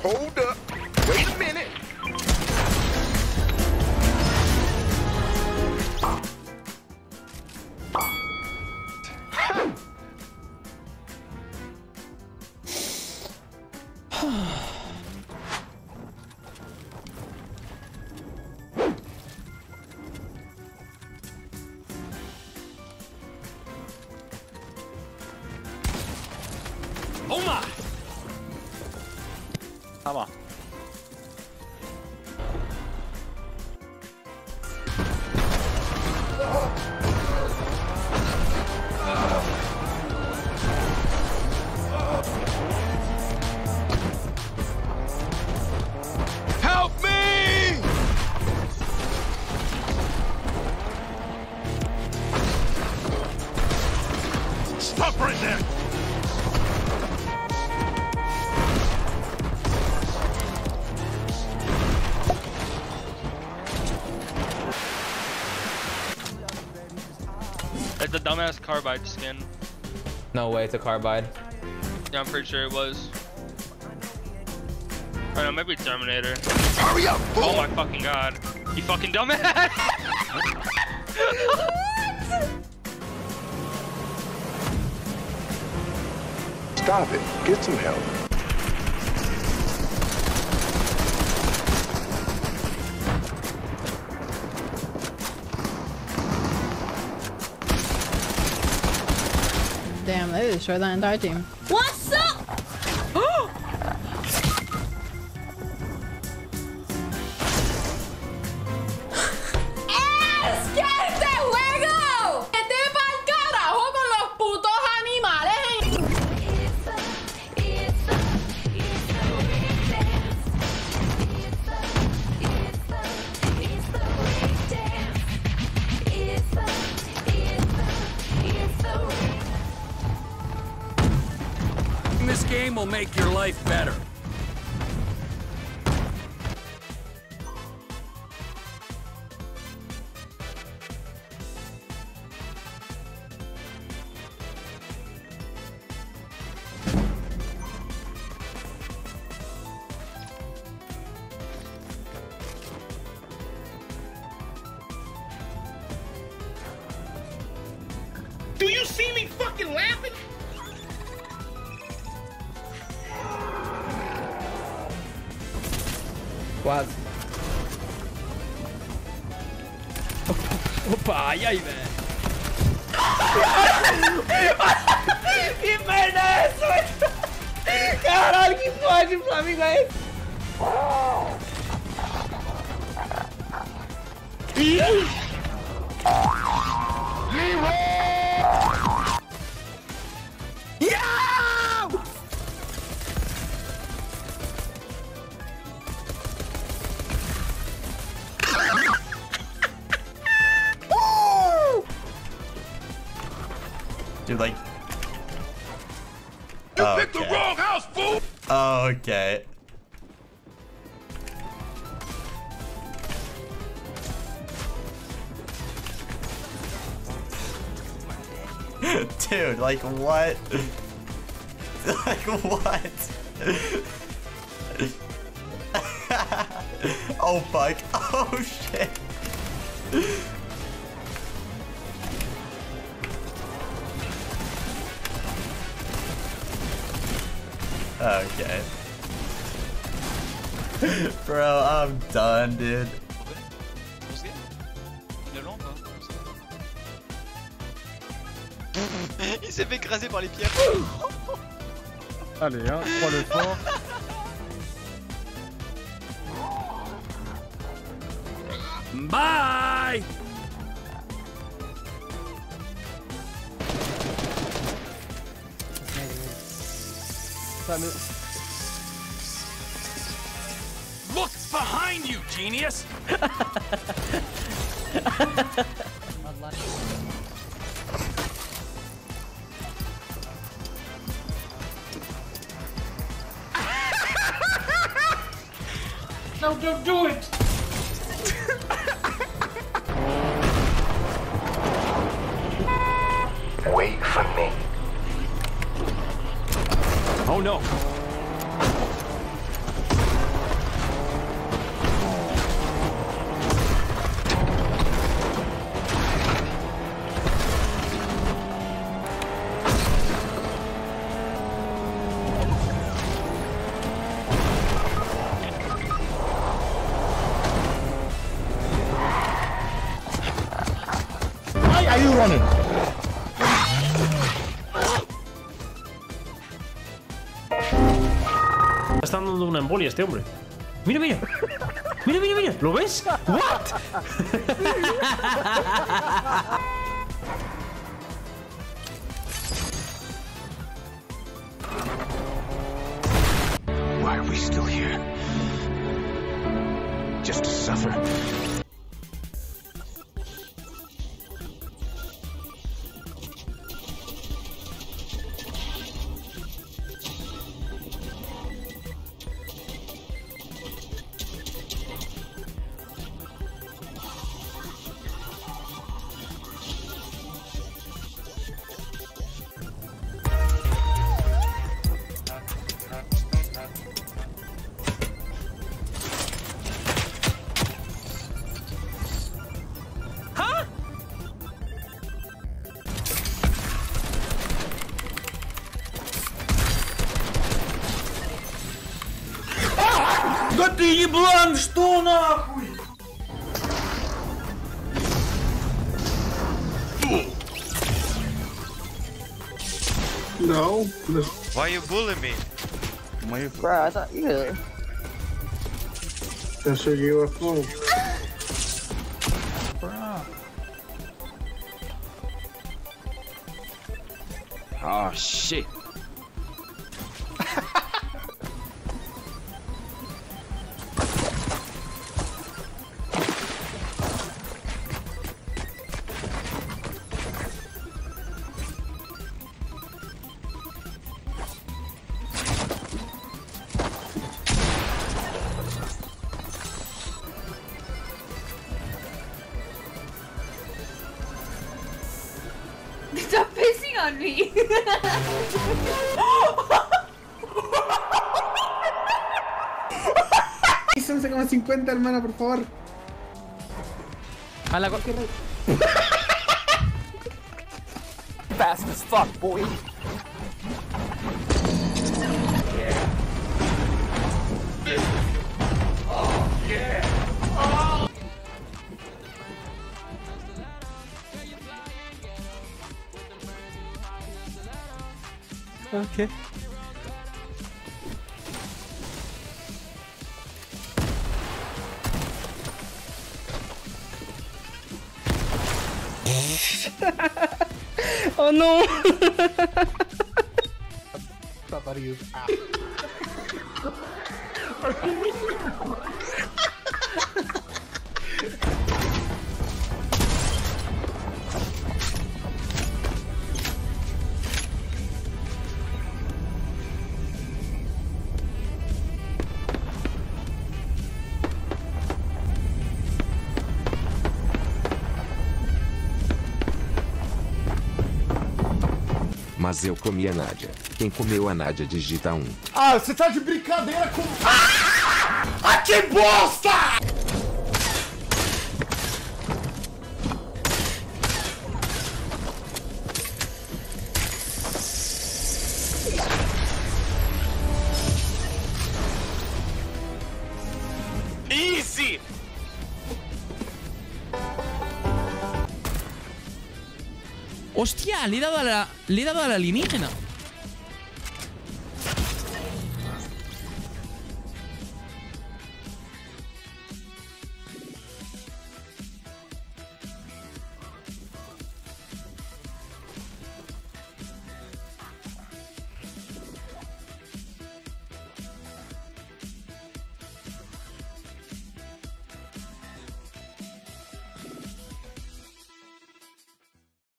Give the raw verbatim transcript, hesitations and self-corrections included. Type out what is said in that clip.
Hold up. Wait a minute. Oh my! Hammer. Help me! Stop right there! It's a dumbass carbide skin. No way, it's a carbide. Yeah, I'm pretty sure it was. I don't know, maybe Terminator. Hurry up, fool! Oh my fucking god. You fucking dumbass! Stop it. Get some help. Damn, they destroyed that entire team. What's up? ¡Es que este juego! ¡Vete pa'l carajo con los putos animales! This game will make your life better. Do you see me fucking laughing? Quase. Opa, e aí, velho? Que merda é essa, velho? Caralho, que porra de Flamengo é esse? Dude, like. You Oh, picked okay. the wrong house, fool! Oh, okay. Dude, like what? Like what? Oh fuck. Oh shit. Okay. Bro, I'm done, dude. Il s'est fait écraser par les pierres. Allez, hein, prends le fort. Bye! Look behind you, genius! No, don't do it! Wait for me. Oh no! cannon. Está dando una embolia este hombre. Mira, mira. Mira, mira, mira. ¿Lo ves? What? Why are we still here? Just to suffer? Да ты еблан, что нахуй? No. Why you bullying me? Bro, I thought you. That's a U F O. Oh shit. Stop pissing on me. once coma cincuenta, hermana, por favor. A la fast as fuck, boy. Okay. Oh no. Mas eu comi a Nádia. Quem comeu a Nádia digita um. Ah, você tá de brincadeira com... Ah! Ah, que bosta! Easy! ¡Hostia! Le he dado a la, le he dado a la alienígena.